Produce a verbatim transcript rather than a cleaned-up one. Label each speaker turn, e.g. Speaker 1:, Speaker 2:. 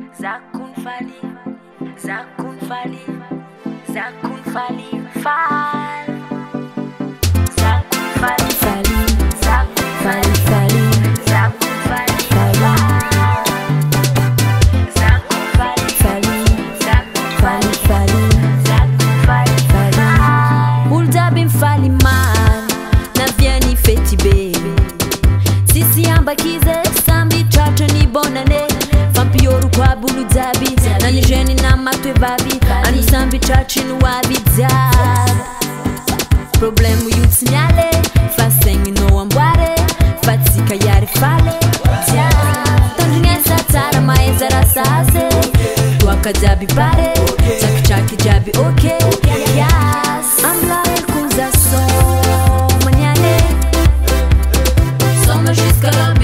Speaker 1: Zakun Faly, Zakun Faly, Zakun Faly, Faly, Zakun Faly, Faly, Zakun Faly, Faly, Zakun Faly, Zakun Faly, Faly, Zakun Faly, Faly, Zakun Faly, Faly. Ulda bin Faly man, na vieni feti baby. Sisi ambakize sambi chacho ni bonane. Vampioru kwa bulu dabi, na nijeni na matwe babi. Anu sambi chachi nu wabi dab. Problemu yuti nyale, fasengi no ambware. Fatika yari fale, dab. Tanjinge satara maeza rasase. Waka dabi pare, chaki chaki jabi okay. Yes, I'm like kuza so manyane. Soma jusqu'à la